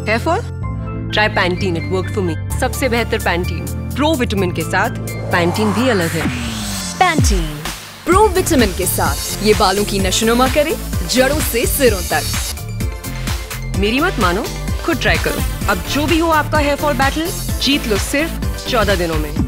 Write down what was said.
Hair fall? Try Pantene, it worked for me. सबसे बेहतर Pantene, pro vitamin के साथ। पैंटीन भी अलग है। पैंटीन प्रो विटामिन के साथ ये बालों की नशोनुमा करे जड़ों से सिरों तक। मेरी मत मानो, खुद ट्राई करो। अब जो भी हो आपका हेयर फॉल बैटल, जीत लो सिर्फ 14 दिनों में।